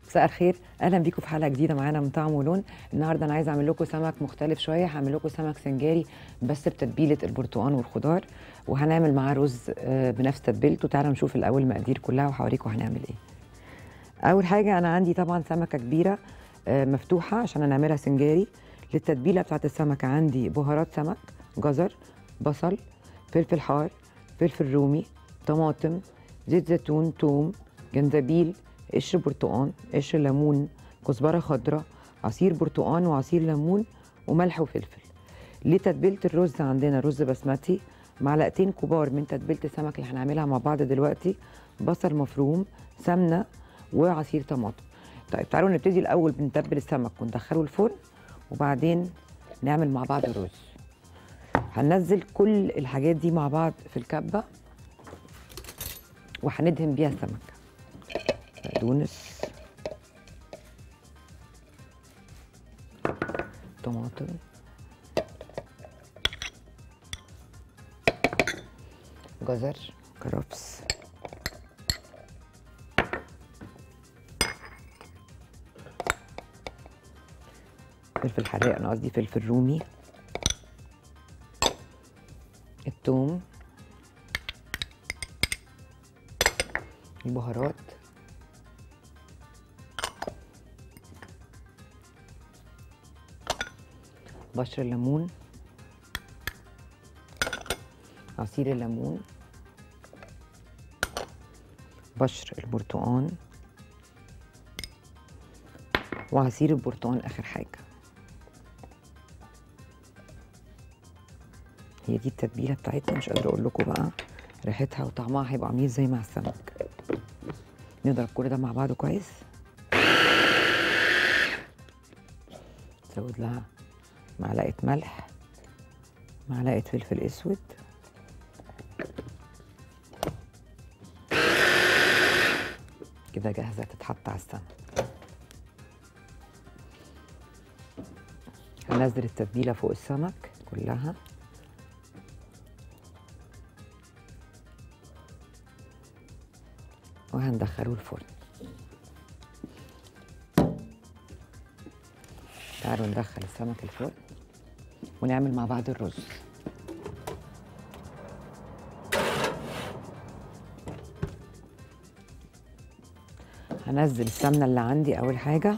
مساء الخير، اهلا بيكم في حلقه جديده معانا من طعم ولون. النهارده انا عايزه اعمل لكم سمك مختلف شويه، هعمل لكم سمك سنجاري بس بتتبيله البرتقال والخضار، وهنعمل معاه رز بنفس تتبيلته. تعالوا نشوف الاول المقادير كلها وهوريكم هنعمل ايه. اول حاجه انا عندي طبعا سمكه كبيره مفتوحه عشان هنعملها سنجاري. للتتبيله بتاعت السمكه عندي بهارات سمك، جزر، بصل، فلفل حار، فلفل رومي، طماطم، زيت زيتون، توم، جنزبيل، قشر برتقان، قشر ليمون، كزبره خضراء، عصير برتقان وعصير ليمون، وملح وفلفل. لتتبيله الرز عندنا رز بسمتي، معلقتين كبار من تتبيله السمك اللي هنعملها مع بعض دلوقتي، بصل مفروم، سمنه، وعصير طماطم. طيب تعالوا نبتدي الاول بنتبل السمك وندخله الفرن، وبعدين نعمل مع بعض الرز. هننزل كل الحاجات دي مع بعض في الكبه وهندهن بيها السمك. بقدونس، طماطم، جزر، كرفس، فلفل حراق، انا قصدي فلفل رومي، الثوم، البهارات، بشر الليمون، عصير الليمون، بشر البرتقان، وعصير البرتقان اخر حاجه. هي دي التتبيله بتاعتنا، مش قادره اقول لكم بقى ريحتها وطعمها هيبقى عامل ازاي مع السمك. نضرب كل ده مع بعضه كويس. نزود لها معلقه ملح، معلقه فلفل اسود، كده جاهزه تتحط على السمك. هنزل التتبيله فوق السمك كلها، وهندخله الفرن. تعالوا ندخل السمك الفرن ونعمل مع بعض الرز. هنزل السمنه اللي عندي اول حاجه،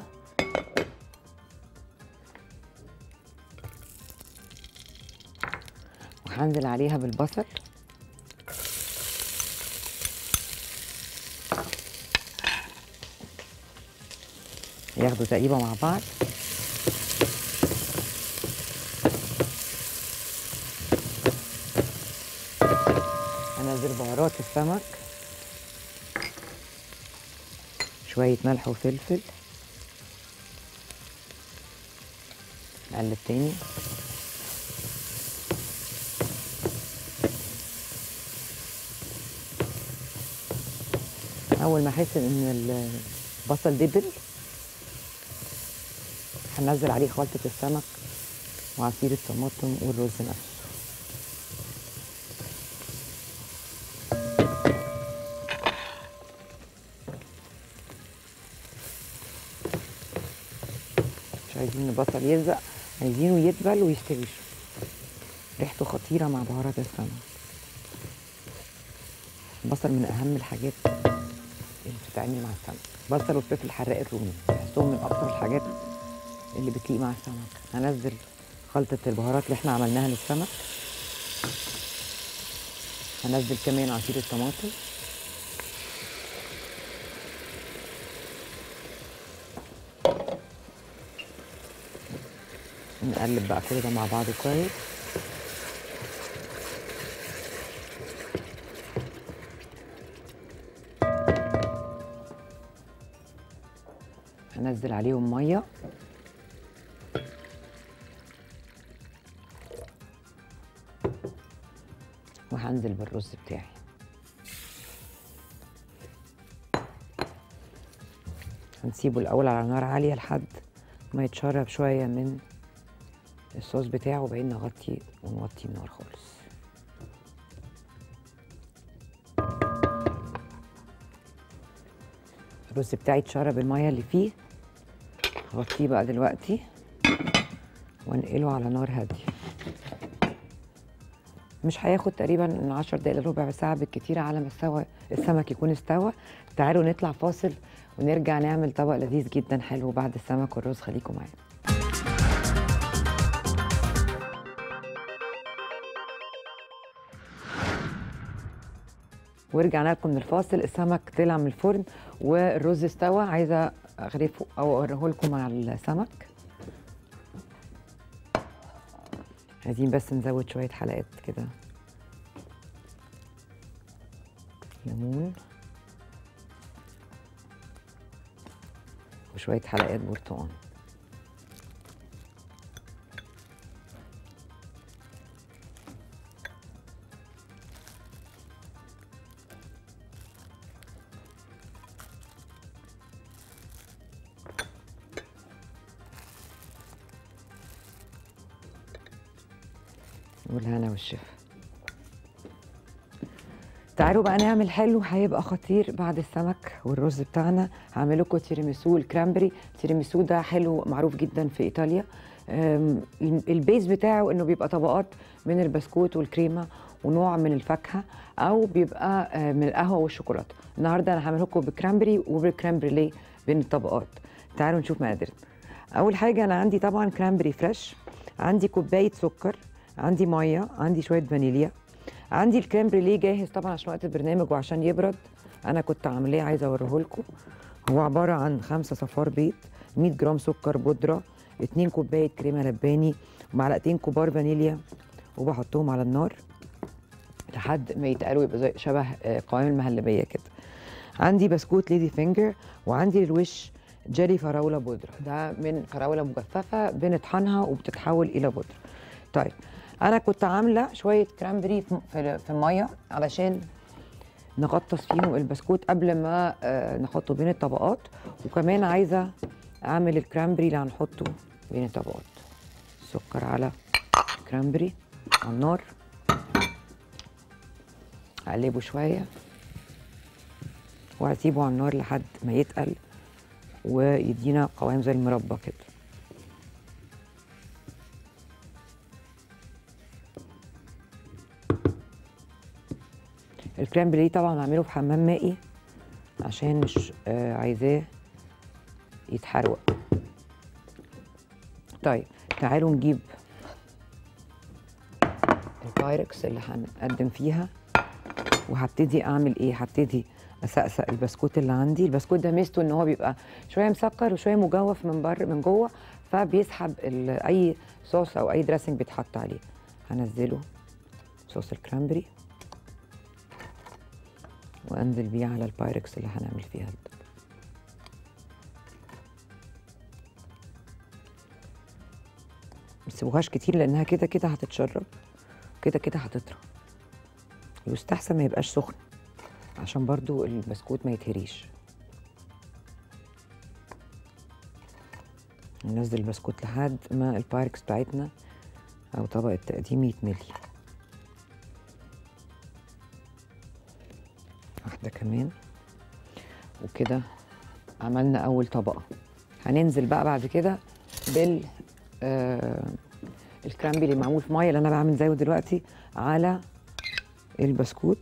وهنزل عليها بالبصل، ياخدوا تقريبا مع بعض. هنزل بهارات السمك، شويه ملح وفلفل، نقلب تاني. اول ما احس ان البصل دبل هنزل عليه خلطه السمك وعصير الطماطم والرز نفسه. مش عايزين البصل يلزق، عايزينه يدبل ويستوي. ريحته خطيره مع بهارات السمك. البصل من اهم الحاجات اللي بتتعمل مع السمك، بصل والفلفل الحراق الرومي بحسهم من اكتر الحاجات اللي بتليق مع السمك. هنزل خلطة البهارات اللي احنا عملناها للسمك، هنزل كمان عصير الطماطم، نقلب بقى كل ده مع بعض كويس. هنزل عليهم ميه، وهنزل بالرز بتاعي. هنسيبه الاول على نار عاليه لحد ما يتشرب شويه من الصوص بتاعه، وبعدين نغطي ونوطي النار خالص. الرز بتاعي اتشرب الميه اللي فيه، هغطيه بقى دلوقتي وانقله على نار هاديه. مش هياخد تقريبا من 10 دقايق لربع ساعه بالكتير على ما السمك يكون استوى. تعالوا نطلع فاصل ونرجع نعمل طبق لذيذ جدا حلو بعد السمك والرز. خليكم معانا. ورجعنا لكم من الفاصل. السمك طلع من الفرن والرز استوى. عايزه اغرفه او اوريه لكم مع السمك. عايزين بس نزود شويه حلقات كده ليمون وشويه حلقات برتقال. والهنا والشفا. تعالوا بقى نعمل حلو هيبقى خطير بعد السمك والرز بتاعنا. هعمل لكم تيراميسو الكرامبري. التيراميسو ده حلو معروف جدا في ايطاليا. البيز بتاعه انه بيبقى طبقات من البسكوت والكريمه ونوع من الفاكهه، او بيبقى من القهوه والشوكولاته. النهارده انا هعمل لكم بكرامبري وبالكرامبريليه بين الطبقات. تعالوا نشوف مقاديرنا. اول حاجه انا عندي طبعا كرامبري فريش، عندي كوبايه سكر، عندي ميه، عندي شويه فانيليا، عندي الكريم بريليه جاهز طبعا عشان وقت البرنامج وعشان يبرد. انا كنت عاملاه عايزه اوريه لكم. هو عباره عن 5 صفار بيض، 100 جرام سكر بودره، 2 كوبايه كريمه لباني، ومعلقتين كبار فانيليا، وبحطهم على النار لحد ما يتقلوا يبقى زي شبه قوام المهلبيه كده. عندي بسكوت ليدي فينجر، وعندي الوش جيلي فراوله بودره. ده من فراوله مجففه بنطحنها وبتتحول الى بودره. طيب انا كنت عامله شويه كرامبري في الميه علشان نغطس فيهم البسكوت قبل ما نحطه بين الطبقات، وكمان عايزه اعمل الكرامبري اللي هنحطه بين الطبقات. سكر على كرامبري على النار، اقلبه شويه وهسيبه على النار لحد ما يتقل ويدينا قوام زي المربى كده. الكرامبري طبعا بعمله في حمام مائي عشان مش عايزاه يتحروق. طيب تعالوا نجيب البايركس اللي هنقدم فيها، وهبتدي اعمل ايه؟ هبتدي اسقسق البسكوت اللي عندي. البسكوت ده ميزته ان هو بيبقى شويه مسكر وشويه مجوف من جوه، فبيسحب اي صوص او اي دريسنج بيتحط عليه. هنزله صوص الكرامبري وانزل بيه على البايركس اللي هنعمل فيها ده. ما تسيبوهاش كتير لانها كده كده هتتشرب، كده كده هتطرى. يستحسن ما يبقاش سخن عشان برضو البسكوت ما يتهريش. ننزل البسكوت لحد ما البايركس بتاعتنا او طبق التقديم يتملي. واحدة كمان، وكده عملنا اول طبقة. هننزل بقى بعد كده بال الكرامبي اللي معمول في ميه اللي انا بعمل زيه دلوقتي على البسكوت.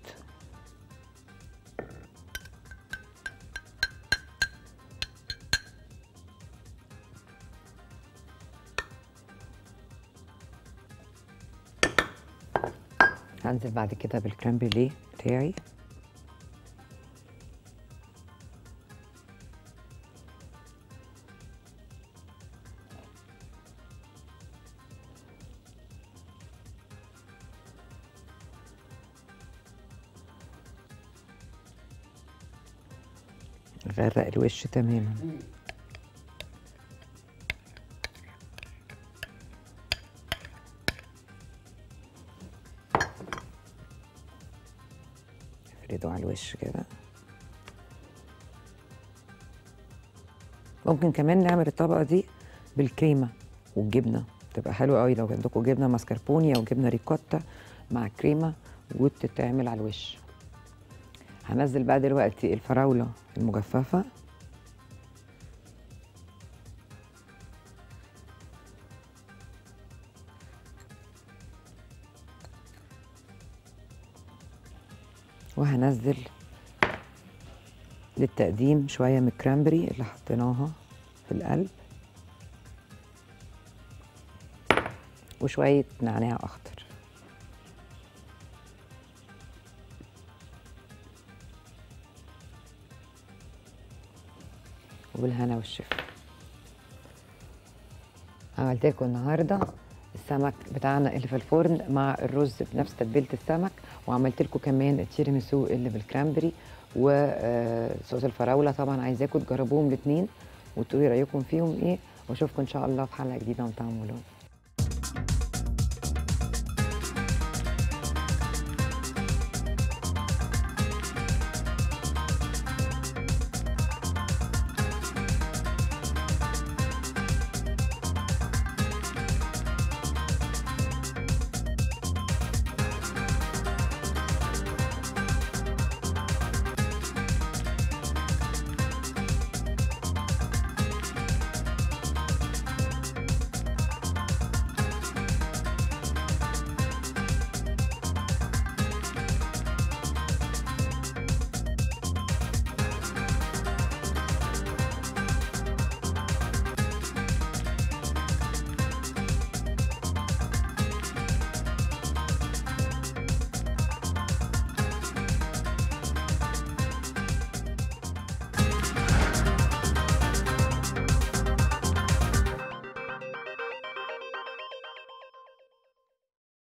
هنزل بعد كده بالكرامبريليه بتاعي. غرق الوش تماما. افرده على الوش كده. ممكن كمان نعمل الطبقه دي بالكريمه والجبنه، تبقى حلوه قوي لو عندكم جبنه ماسكربوني او جبنه ريكوتا مع كريمه وتتعمل على الوش. هنزل بقى دلوقتي الفراوله المجففه وهنزل للتقديم شويه من الكرامبري اللي حطيناها في القلب، وشويه نعناع اخضر. وبالهنا والشفا. عملت لكم النهارده السمك بتاعنا اللي في الفرن مع الرز بنفس تتبيله السمك، وعملت لكم كمان التيراميسو اللي بالكرامبري وصوص الفراوله. طبعا عايزاكم تجربوهم الاثنين وتقولي رايكم فيهم ايه، واشوفكم ان شاء الله في حلقه جديده من طعم ولون.